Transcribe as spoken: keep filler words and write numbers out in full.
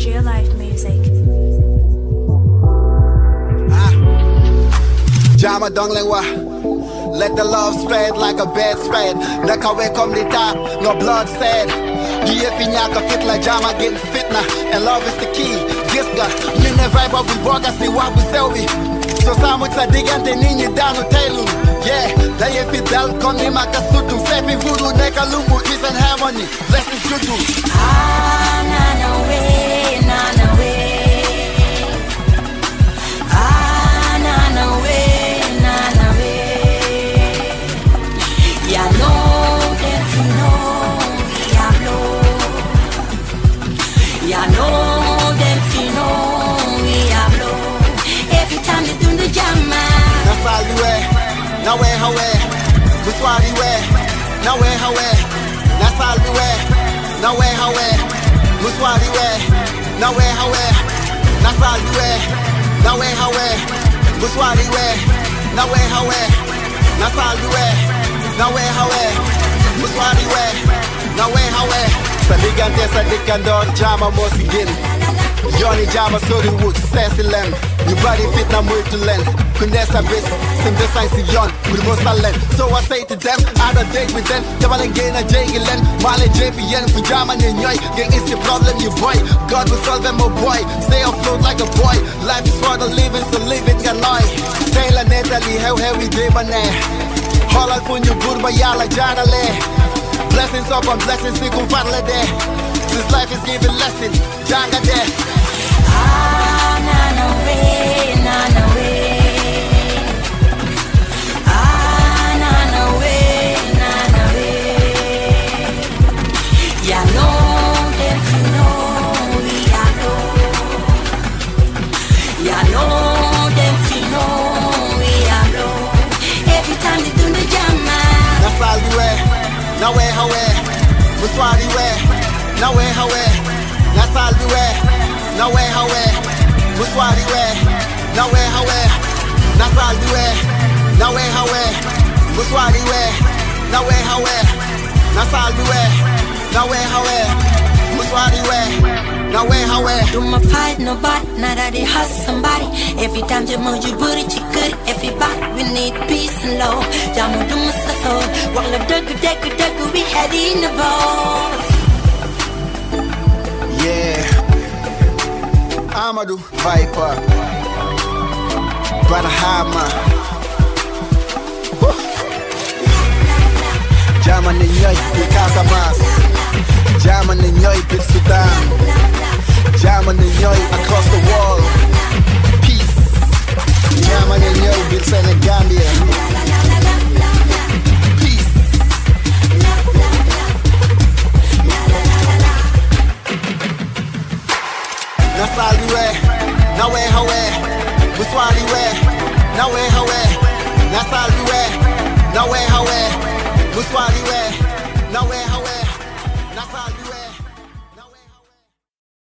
Real life music. Ah. Jama dong leng wa. Let the love spread like a bed spread. Naka we come the top, no blood said. Give fi nyaka fit like Jama getting fitna. And love is the key. Yes God, me ne vibe up we walk, I see what we sell we. So samu tsadigante ninyi danu tailu. Yeah, da ye fi dal koni makasutu. Sepi voodoo neka lumbu is in harmony. Blessings you do. Ah, na na way, na na way. Ah, na na way, na na way. Ya know that you know we are low. Ya know that you know we are low. Every time you do the jama. That's all you wear. Now where how wear? That's what you wear. Now where how wear? That's all you wear. Now where how wear? That's what you wear. Now where how wear? That's all you wear. Now where how wear? That's what you wear. Now where how wear? That's all you wear. Now where how wear? That's what you wear. Now where how wear? Sadigante sadigando Jama mosigin. Johnny Jama sorry wood sassy lamb. Your body fit na muito len. Kunesa bis, sim this I see yon with most talent. So I say to them, I don't date with them. Jamal again a J-Len, Male J P N for Jama and Yoy. Gang is the problem, you boy. God will solve them, oh boy. Stay afloat like a boy. Life is for the living, so live it ganoi. Taylor Natalie, how heavy day bane. Halal for you good by yala janale. Blessings up on blessings, we can find there. This life is giving lessons, Janga there. Ah, na na way, na na way. Ah, na na way, na na way. Ya know that you know we are low. Ya know that you know we are low. Every time you do the jama. That's all you wear. Now where how wear? What's what you wear? Now where how wear? That's all you wear. Now where how wear? What's what you wear? Now where how wear? That's all you wear. Now where how wear? What's what you wear? Now where how wear? That's all you wear. Now where how wear? What's what you wear? Now where how wear? Do my fight nobody, now that they hustle somebody. Every time you move you booty, you good. Everybody we need peace and love. Jamu do my soul. Walk the dugga dugga dugga, we had in the balls. Yeah, Amadou Viper, Barahama, Jama ni Nyoy, Big Casamance, Jama ni Nyoy, Big Sudan, Jama ni Nyoy, across the wall, peace, Jama ni Nyoy, Big Senegambia, peace. That's all you wear. Now where how wear? What's what you wear? Now where how wear? That's all you wear. Now where how wear? What's what you wear? Now where how wear?